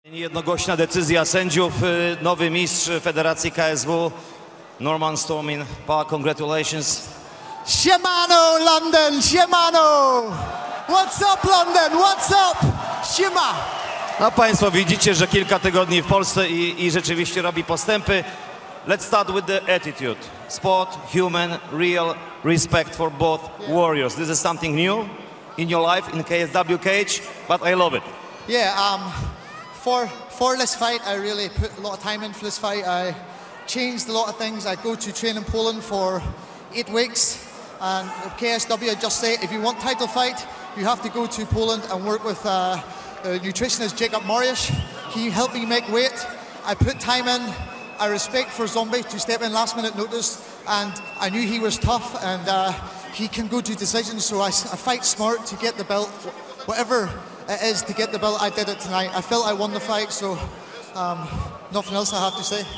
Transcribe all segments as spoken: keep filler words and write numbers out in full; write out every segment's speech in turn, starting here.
Jednogłośna decyzja sędziów. Nowy mistrz Federacji K S W, Norman Stormin. Congratulations. Siemano, London, siemano! What's up, London? What's up? Siema! No Państwo widzicie, że kilka tygodni w Polsce i, i rzeczywiście robi postępy. Let's start with the attitude. Sport, human, real, respect for both warriors. This is something new in your life in K S W cage, but I love it. Yeah, um, for, for this fight, I really put a lot of time in for this fight. I changed a lot of things. I go to train in Poland for eight weeks. And K S W, I just say, if you want title fight, you have to go to Poland and work with uh, a nutritionist, Jacob Morish. He helped me make weight. I put time in. I respect for Zombie to step in last minute notice, and I knew he was tough and uh, he can go to decisions, so I, I fight smart to get the belt. Whatever it is to get the belt, I did it tonight. I felt I won the fight, so um, nothing else I have to say.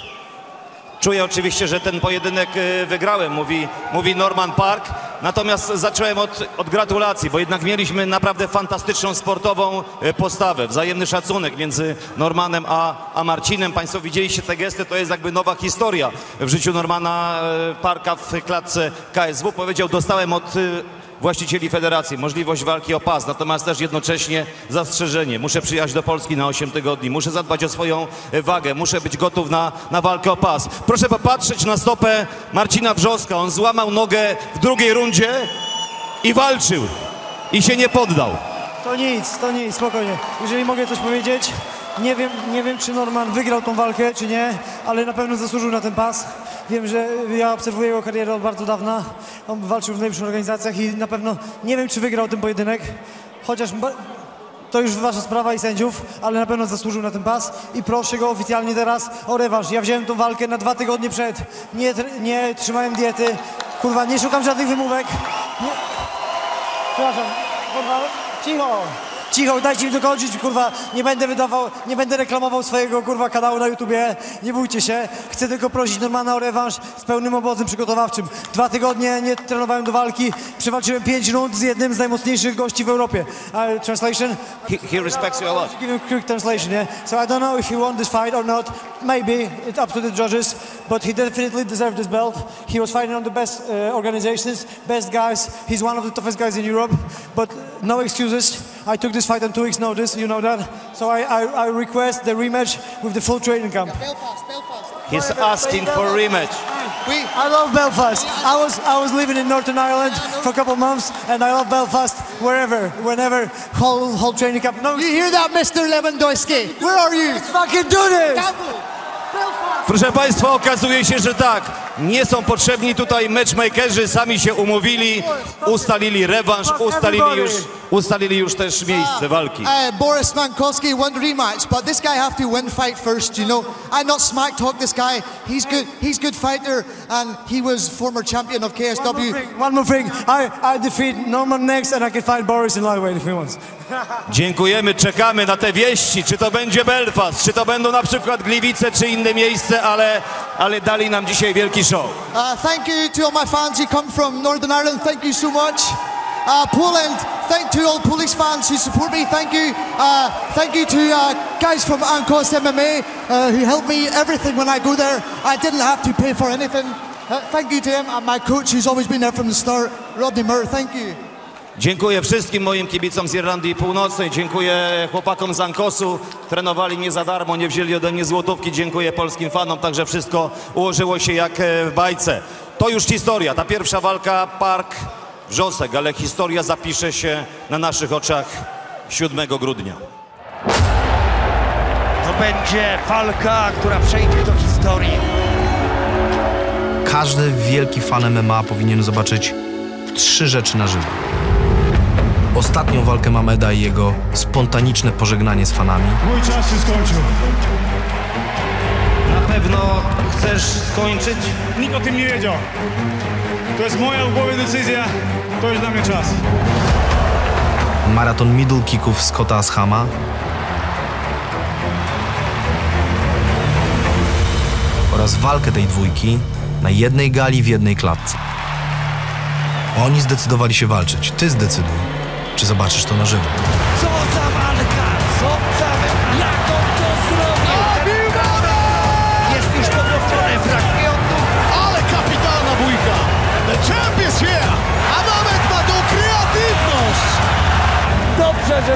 Czuję oczywiście, że ten pojedynek wygrałem, mówi, mówi Norman Parke. Natomiast zacząłem od, od gratulacji, bo jednak mieliśmy naprawdę fantastyczną sportową postawę. Wzajemny szacunek między Normanem a, a Marcinem. Państwo widzieliście te gesty, to jest jakby nowa historia w życiu Normana Parka w klatce K S W. Powiedział, dostałem od właścicieli federacji możliwość walki o pas, natomiast też jednocześnie zastrzeżenie. Muszę przyjechać do Polski na osiem tygodni, muszę zadbać o swoją wagę, muszę być gotów na, na walkę o pas. Proszę popatrzeć na stopę Marcina Wrzoska. On złamał nogę w drugiej rundzie i walczył. I się nie poddał. To nic, to nic, spokojnie. Jeżeli mogę coś powiedzieć, nie wiem, nie wiem, czy Norman wygrał tą walkę, czy nie, ale na pewno zasłużył na ten pas. Wiem, że ja obserwuję jego karierę od bardzo dawna. On walczył w najlepszych organizacjach i na pewno nie wiem, czy wygrał ten pojedynek. Chociaż to już wasza sprawa i sędziów, ale na pewno zasłużył na ten pas i proszę go oficjalnie teraz o rewanż. Ja wziąłem tą walkę na dwa tygodnie przed. Nie, nie trzymałem diety. Kurwa, nie szukam żadnych wymówek. Nie... Przepraszam, kurwa, cicho. Cicho, dajcie mi dokończyć, kurwa, nie będę wydawał, nie będę reklamował swojego, kurwa, kanału na YouTubie, nie bójcie się. Chcę tylko prosić Normana o rewanż z pełnym obozem przygotowawczym. Dwa tygodnie nie trenowałem do walki, przewalczyłem pięć rund z jednym z najmocniejszych gości w Europie. Uh, translation? He, he respects you a lot. Give him a quick translation, yeah? So I don't know if he won this fight or not, maybe, it's up to the judges, but he definitely deserved this belt. He was fighting on the best uh, organizations, best guys, he's one of the toughest guys in Europe, but no excuses. I took this fight on two weeks' notice, you know that. So I, I, I request the rematch with the full training camp. Belfast, Belfast. He's asking for a rematch. We, I love Belfast. I was I was living in Northern Ireland for a couple of months, and I love Belfast wherever, whenever, whole whole training camp. No, you hear that, Mister Lewandowski? Where are you? let's fucking do this! Proszę Państwa, okazuje się, że tak, nie są potrzebni tutaj matchmakerzy, sami się umówili, ustalili rewanż, ustalili już, ustalili już też miejsce walki. Uh, Boris Mankowski won the rematch, but this guy have to win fight first, you know. I not smack talk this guy. He's good. He's good fighter, and he was former champion of K S W. One more thing. One more thing. I I defeat Norman next, and I can fight Boris in lightweight if he wants. Dziękujemy, czekamy na te wieści, czy to będzie Belfast, czy to będą na przykład Gliwice, czy inne miejsce, ale, ale dali nam dzisiaj wielki show. Uh, thank you to all my fans who come from Northern Ireland. Thank you so much. Uh, Poland, thank to all Polish fans who support me. Thank you. Uh, thank you to uh, guys from Ankos M M A uh, who helped me everything when I go there. I didn't have to pay for anything. Uh, thank you to him and my coach who's always been there from the start, Rodney Murr. Thank you. Dziękuję wszystkim moim kibicom z Irlandii Północnej, dziękuję chłopakom z Ankosu, trenowali mnie za darmo, nie wzięli ode mnie złotówki, dziękuję polskim fanom, także wszystko ułożyło się jak w bajce. To już historia, ta pierwsza walka Parke-Wrzosek, ale historia zapisze się na naszych oczach siódmego grudnia. To będzie walka, która przejdzie do historii. Każdy wielki fan M M A powinien zobaczyć trzy rzeczy na żywo. Ostatnią walkę Mameda i jego spontaniczne pożegnanie z fanami. Mój czas się skończył. Na pewno chcesz skończyć? Nikt o tym nie wiedział. To jest moja w głowie decyzja, to już dla mnie czas. Maraton middle kicków Scotta Ashama. Oraz walkę tej dwójki na jednej gali w jednej klatce. Oni zdecydowali się walczyć. Ty zdecyduj, czy zobaczysz to na żywo. Co za walka! Co za walka!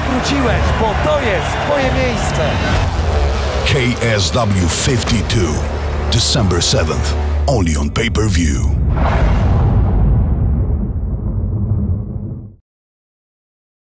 wróciłeś, bo to jest twoje miejsce. K S W fifty-two, December seventh, only on pay-per-view.